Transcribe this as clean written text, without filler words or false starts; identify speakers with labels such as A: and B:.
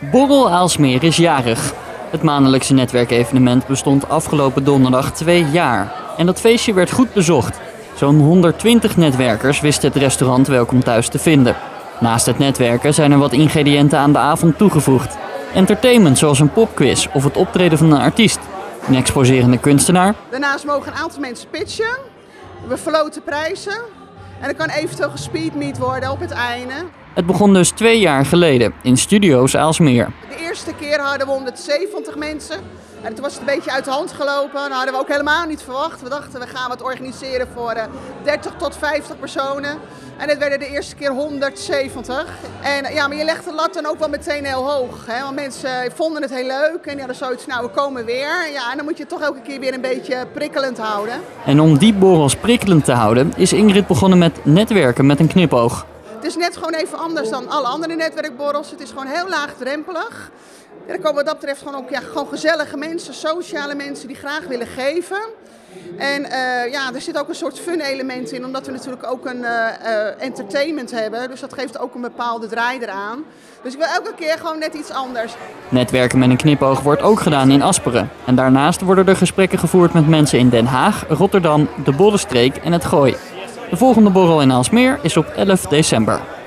A: Borrel Aalsmeer is jarig. Het maandelijkse netwerkevenement bestond afgelopen donderdag 2 jaar. En dat feestje werd goed bezocht. Zo'n 120 netwerkers wisten het restaurant welkom thuis te vinden. Naast het netwerken zijn er wat ingrediënten aan de avond toegevoegd. Entertainment zoals een popquiz of het optreden van een artiest. Een exposerende kunstenaar.
B: Daarnaast mogen een aantal mensen pitchen. We verloten prijzen. En er kan eventueel gespeedmeet worden op het einde.
A: Het begon dus 2 jaar geleden in Studio's Aalsmeer.
B: De eerste keer hadden we 170 mensen. En toen was het een beetje uit de hand gelopen. Dat hadden we ook helemaal niet verwacht. We dachten, we gaan wat organiseren voor 30 tot 50 personen. En het werden de eerste keer 170. En ja, maar je legt de lat dan ook wel meteen heel hoog. Hè? Want mensen vonden het heel leuk. En die hadden zoiets, nou we komen weer. Ja, en dan moet je het toch elke keer weer een beetje prikkelend houden.
A: En om die borrels prikkelend te houden, is Ingrid begonnen met netwerken met een knipoog.
B: Het is net gewoon even anders dan alle andere netwerkborrels. Het is gewoon heel laagdrempelig. Ja, er komen wat dat betreft gewoon ook gewoon gezellige mensen, sociale mensen die graag willen geven. En ja, er zit ook een soort fun element in, omdat we natuurlijk ook een entertainment hebben. Dus dat geeft ook een bepaalde draai eraan. Dus ik wil elke keer gewoon net iets anders.
A: Netwerken met een knipoog wordt ook gedaan in Asperen. En daarnaast worden er gesprekken gevoerd met mensen in Den Haag, Rotterdam, de Bollenstreek en het Gooi. De volgende borrel in Aalsmeer is op 11 december.